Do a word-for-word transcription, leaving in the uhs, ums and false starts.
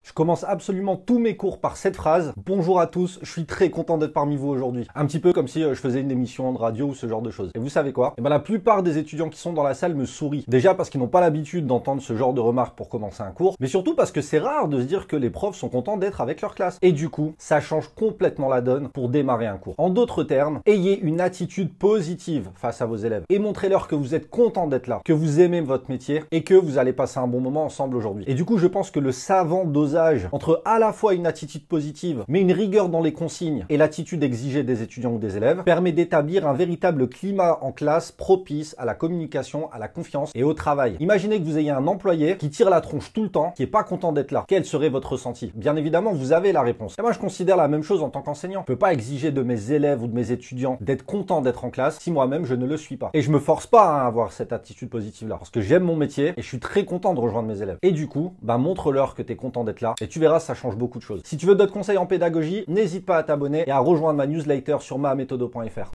Je commence absolument tous mes cours par cette phrase. Bonjour à tous, je suis très content d'être parmi vous aujourd'hui. Un petit peu comme si euh, je faisais une émission de radio ou ce genre de choses. Et vous savez quoi? Et ben la plupart des étudiants qui sont dans la salle me sourient. Déjà parce qu'ils n'ont pas l'habitude d'entendre ce genre de remarques pour commencer un cours, mais surtout parce que c'est rare de se dire que les profs sont contents d'être avec leur classe. Et du coup, ça change complètement la donne pour démarrer un cours. En d'autres termes, ayez une attitude positive face à vos élèves et montrez-leur que vous êtes content d'être là, que vous aimez votre métier et que vous allez passer un bon moment ensemble aujourd'hui. Et du coup, je pense que le savant dosage entre à la fois une attitude positive, mais une rigueur dans les consignes et l'attitude exigée des étudiants ou des élèves permet d'établir un véritable climat en classe propice à la communication, à la confiance et au travail. Imaginez que vous ayez un employé qui tire la tronche tout le temps, qui est pas content d'être là. Quel serait votre ressenti? Bien évidemment, vous avez la réponse. Et moi, je considère la même chose en tant qu'enseignant. Je peux pas exiger de mes élèves ou de mes étudiants d'être contents d'être en classe si moi-même je ne le suis pas. Et je me force pas à avoir cette attitude positive là, parce que j'aime mon métier et je suis très content de rejoindre mes élèves. Et du coup, bah montre-leur que tu es content d'être là. Et tu verras, ça change beaucoup de choses. Si tu veux d'autres conseils en pédagogie, n'hésite pas à t'abonner et à rejoindre ma newsletter sur ma méthodo point F R.